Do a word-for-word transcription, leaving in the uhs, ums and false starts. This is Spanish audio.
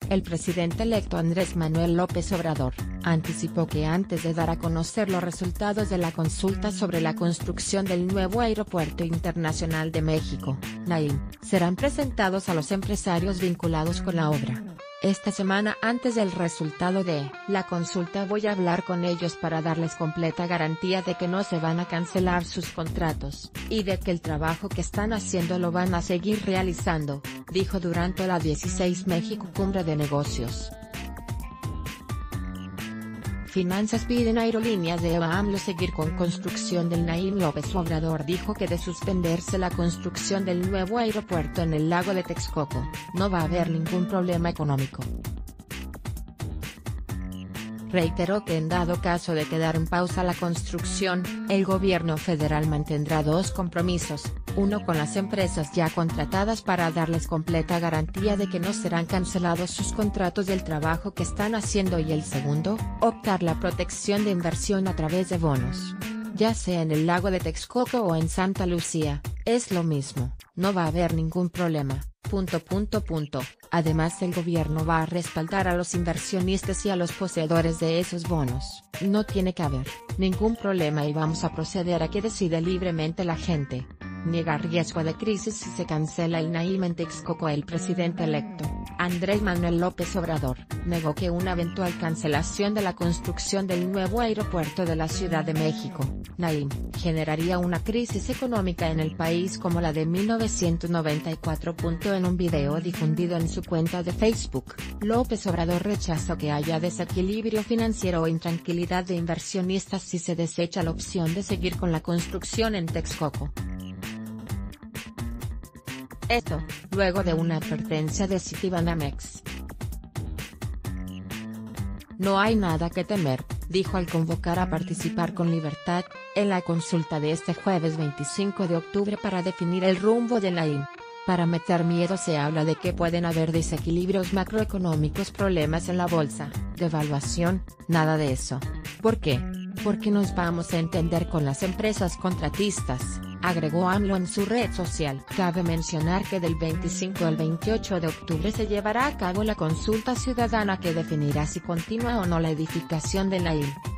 El presidente electo Andrés Manuel López Obrador anticipó que antes de dar a conocer los resultados de la consulta sobre la construcción del nuevo Aeropuerto Internacional de México, Naim, serán presentados a los empresarios vinculados con la obra. Esta semana antes del resultado de la consulta voy a hablar con ellos para darles completa garantía de que no se van a cancelar sus contratos, y de que el trabajo que están haciendo lo van a seguir realizando, dijo durante la dieciséis México Cumbre de Negocios. Finanzas piden a Aerolíneas de AMLO seguir con construcción del Naim. López Obrador dijo que de suspenderse la construcción del nuevo aeropuerto en el lago de Texcoco, no va a haber ningún problema económico. Reiteró que en dado caso de quedar en pausa la construcción, el gobierno federal mantendrá dos compromisos, uno con las empresas ya contratadas para darles completa garantía de que no serán cancelados sus contratos del trabajo que están haciendo, y el segundo, optar la protección de inversión a través de bonos. Ya sea en el lago de Texcoco o en Santa Lucía, es lo mismo, no va a haber ningún problema. Punto, punto, punto. Además, el gobierno va a respaldar a los inversionistas y a los poseedores de esos bonos. No tiene que haber ningún problema y vamos a proceder a que decida libremente la gente. Niega riesgo de crisis si se cancela el Naim en Texcoco. El presidente electo, Andrés Manuel López Obrador, negó que una eventual cancelación de la construcción del nuevo aeropuerto de la Ciudad de México, Naim, generaría una crisis económica en el país como la de mil novecientos noventa y cuatro. En un video difundido en su cuenta de Facebook, López Obrador rechazó que haya desequilibrio financiero o intranquilidad de inversionistas si se desecha la opción de seguir con la construcción en Texcoco. Esto, luego de una advertencia de Citibanamex. No hay nada que temer, dijo al convocar a participar con libertad, en la consulta de este jueves veinticinco de octubre para definir el rumbo de Naim. Para meter miedo se habla de que pueden haber desequilibrios macroeconómicos, problemas en la bolsa, devaluación, nada de eso. ¿Por qué? Porque nos vamos a entender con las empresas contratistas, agregó AMLO en su red social. Cabe mencionar que del veinticinco al veintiocho de octubre se llevará a cabo la consulta ciudadana que definirá si continúa o no la edificación de Naim.